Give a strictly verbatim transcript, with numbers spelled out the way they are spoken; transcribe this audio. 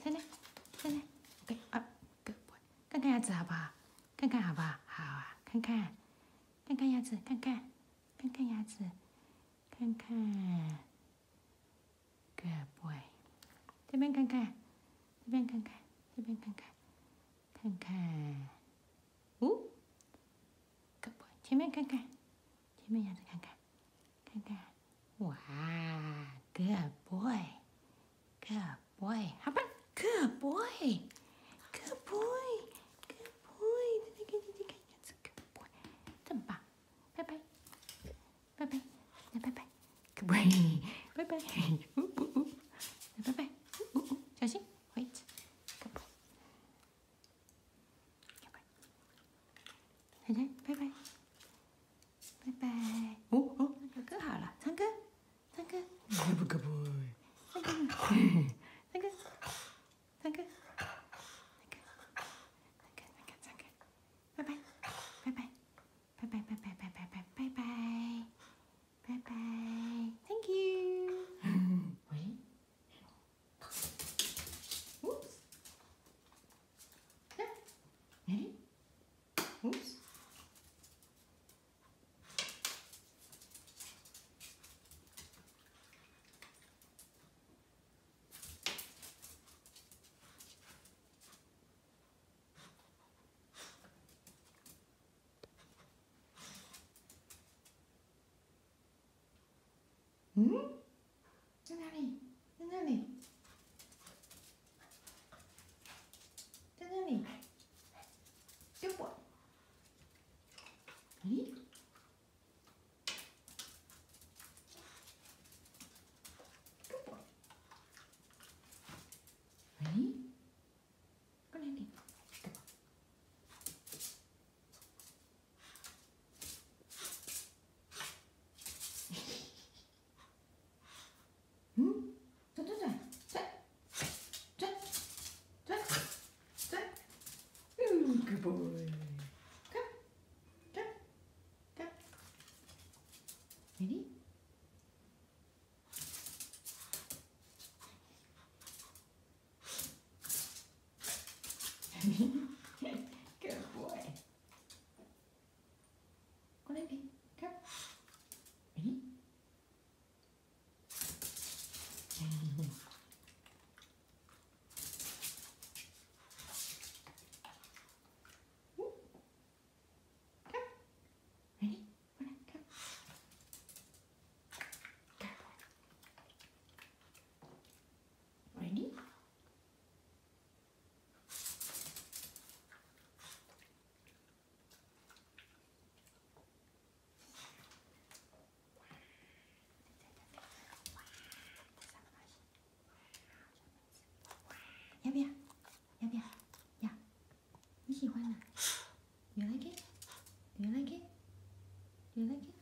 在那，在那。OK 啊，看看牙齿好不好？看看好不好？好啊，看看，看看牙齿，看看，看看牙齿，看看。Good boy， 这边看看，这边看看，这边看看，看看。哦 ，Good boy， 前面看看，前面牙齿看看，看看。哇 ，Good boy，Good boy， 好棒 ，Good boy，Good boy，Good boy， 再看再看牙齿 ，Good boy， 真棒，拜拜，拜拜，来拜拜 ，Good boy， 拜拜，呜呜呜，来拜拜，呜呜呜，小心，回去 ，Good boy，Good boy， 来来，拜拜，拜拜，哦哦，哥哥好了，唱歌。唱歌，不可不，唱歌，唱歌，唱歌，唱歌，唱歌，唱歌，拜拜，拜拜，拜拜，拜拜，拜拜，拜拜，拜拜 ，Thank you。喂，oops，呀，哎，oops。嗯，在哪里？在那里？在那里？丢我！咦？丢我！咦？过来点，丢我！嗯，转转转转转转转，嗯 ，Good boy， 看看看 ，Ready？ Good boy， 过来点，看 ，Ready？ Ready? Ready? 要不要？要不要？要。你喜欢吗？You like it? Do you like it? Do you like it?